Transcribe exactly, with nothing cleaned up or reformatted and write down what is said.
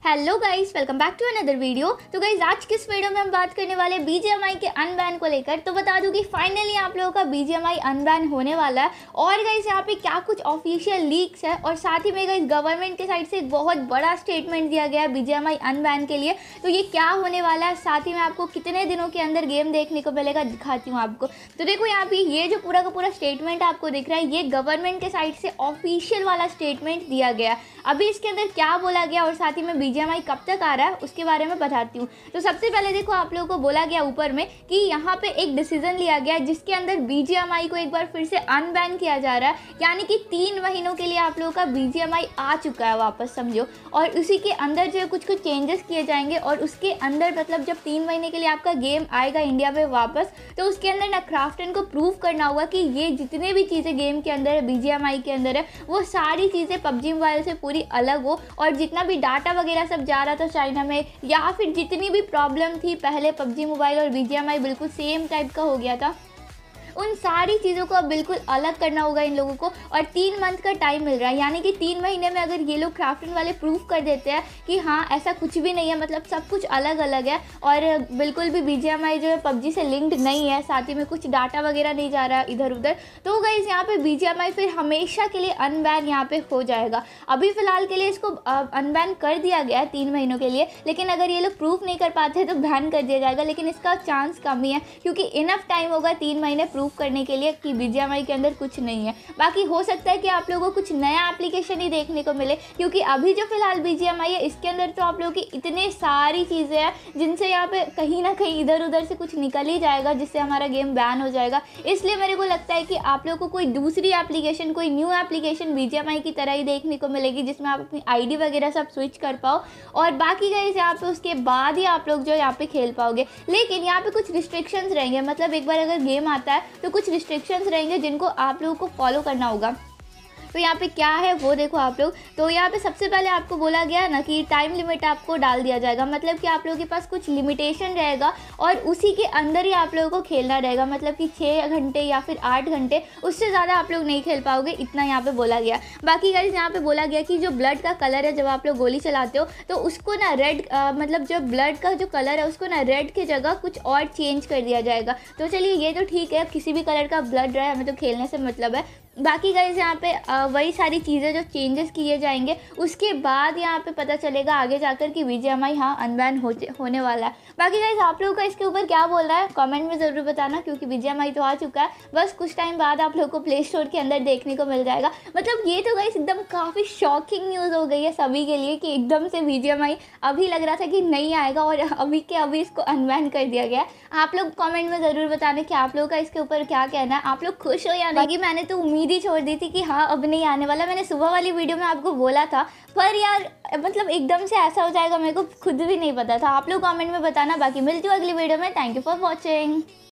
Hello guys, welcome back to another video. तो guys आज की इस वीडियो में हम बात करने वाले बीजीएमआई के अनबैन को लेकर। तो बता दूं कि फाइनली आप लोगों का बीजीएमआई अनबैन होने वाला है। और गाइस यहाँ पे क्या कुछ ऑफिशियल लीक्स है और साथ ही में गाइस गवर्नमेंट के साइड से एक बहुत बड़ा स्टेटमेंट दिया गया है बीजीएमआई अनबैन के लिए। तो ये क्या होने वाला है, साथ ही में आपको कितने दिनों के अंदर गेम देखने को मिलेगा दिखाती हूँ आपको। तो देखो यहाँ पे ये जो पूरा का पूरा स्टेटमेंट आपको दिख रहा है, ये गवर्नमेंट के साइड से ऑफिशियल वाला स्टेटमेंट दिया गया। अभी इसके अंदर क्या बोला गया और साथ ही में बीजीएमआई कब तक आ रहा है उसके बारे में बताती हूँ। तो सबसे पहले देखो आप लोगों को बोला गया ऊपर में कि यहाँ पे एक डिसीजन लिया गया जिसके अंदर बीजीएमआई को एक बार फिर से अनबैन किया जा रहा है, यानी कि तीन महीनों के लिए आप लोगों का बीजीएमआई आ चुका है वापस, समझो। और उसी के अंदर जो है कुछ कुछ चेंजेस किए जाएंगे और उसके अंदर मतलब जब तीन महीने के लिए आपका गेम आएगा इंडिया में वापस, तो उसके अंदर ना क्राफ्टन को प्रूव करना होगा कि ये जितने भी चीज़ें गेम के अंदर है, बीजीएमआई के अंदर है, वो सारी चीज़ें पबजी मोबाइल से पूरी अलग हो। और जितना भी डाटा वगैरह सब जा रहा था चाइना में, या फिर जितनी भी प्रॉब्लम थी पहले पबजी मोबाइल और बीजीएमआई बिल्कुल सेम टाइप का हो गया था, उन सारी चीज़ों को अब बिल्कुल अलग करना होगा इन लोगों को। और तीन मंथ का टाइम मिल रहा है, यानी कि तीन महीने में अगर ये लोग क्राफ्टन वाले प्रूव कर देते हैं कि हाँ ऐसा कुछ भी नहीं है, मतलब सब कुछ अलग अलग है और बिल्कुल भी बीजीएमआई जो है पबजी से लिंक्ड नहीं है, साथ ही में कुछ डाटा वगैरह नहीं जा रहा इधर उधर, तो गाइस यहाँ पे बीजीएमआई फिर हमेशा के लिए अनबैन यहाँ पे हो जाएगा। अभी फ़िलहाल के लिए इसको अनबैन कर दिया गया है तीन महीनों के लिए, लेकिन अगर ये लोग प्रूफ नहीं कर पाते तो बैन कर दिया जाएगा। लेकिन इसका चांस कम ही है क्योंकि इनफ टाइम होगा तीन महीने प्रूव करने के लिए कि बीजीएमआई के अंदर कुछ नहीं है। बाकी हो सकता है कि आप लोगों को कुछ नया एप्लीकेशन ही देखने को मिले, क्योंकि अभी जो फिलहाल बीजीएमआई है इसके अंदर तो आप लोगों की इतने सारी चीज़ें हैं जिनसे यहाँ पे कहीं ना कहीं इधर उधर से कुछ निकल ही जाएगा, जिससे हमारा गेम बैन हो जाएगा। इसलिए मेरे को लगता है कि आप लोगों को कोई दूसरी एप्लीकेशन, कोई न्यू एप्लीकेशन बीजीएमआई की तरह ही देखने को मिलेगी, जिसमें आप अपनी आईडी वगैरह सब स्विच कर पाओ और बाकी गाइस यहाँ पे उसके बाद ही आप लोग जो यहाँ पे खेल पाओगे। लेकिन यहाँ पे कुछ रिस्ट्रिक्शंस रहेंगे, मतलब एक बार अगर गेम आता है तो कुछ रिस्ट्रिक्शंस रहेंगे जिनको आप लोगों को फॉलो करना होगा। तो यहाँ पे क्या है वो देखो आप लोग। तो यहाँ पे सबसे पहले आपको बोला गया ना कि टाइम लिमिट आपको डाल दिया जाएगा, मतलब कि आप लोगों के पास कुछ लिमिटेशन रहेगा और उसी के अंदर ही आप लोगों को खेलना रहेगा, मतलब कि छः घंटे या फिर आठ घंटे, उससे ज़्यादा आप लोग नहीं खेल पाओगे, इतना यहाँ पे बोला गया। बाकी गाइस यहाँ पे बोला गया कि जो ब्लड का कलर है जब आप लोग गोली चलाते हो तो उसको ना रेड, मतलब जो ब्लड का जो कलर है उसको ना रेड की जगह कुछ और चेंज कर दिया जाएगा। तो चलिए ये तो ठीक है, किसी भी कलर का ब्लड रहे, हमें तो खेलने से मतलब है। बाकी गाइस यहाँ पे वही सारी चीज़ें जो चेंजेस किए जाएंगे उसके बाद यहाँ पे पता चलेगा आगे जाकर कि बीजीएमआई हाँ अनबैन हो होने वाला है। बाकी गाइस आप लोगों का इसके ऊपर क्या बोल रहा है कमेंट में ज़रूर बताना, क्योंकि बीजीएमआई तो आ चुका है, बस कुछ टाइम बाद आप लोगों को प्ले स्टोर के अंदर देखने को मिल जाएगा। मतलब ये तो गाइस एकदम काफ़ी शॉकिंग न्यूज़ हो गई है सभी के लिए कि एकदम से बीजीएमआई अभी लग रहा था कि नहीं आएगा और अभी के अभी इसको अनबैन कर दिया गया। आप लोग कॉमेंट में ज़रूर बताना कि आप लोगों का इसके ऊपर क्या कहना है, आप लोग खुश हो या नहीं। बाकी मैंने तो उम्मीद ही छोड़ दी थी कि हाँ अब नहीं आने वाला, मैंने सुबह वाली वीडियो में आपको बोला था, पर यार मतलब एकदम से ऐसा हो जाएगा मेरे को खुद भी नहीं पता था। आप लोग कमेंट में बताना। बाकी मिलती हूँ अगली वीडियो में। Thank you for watching.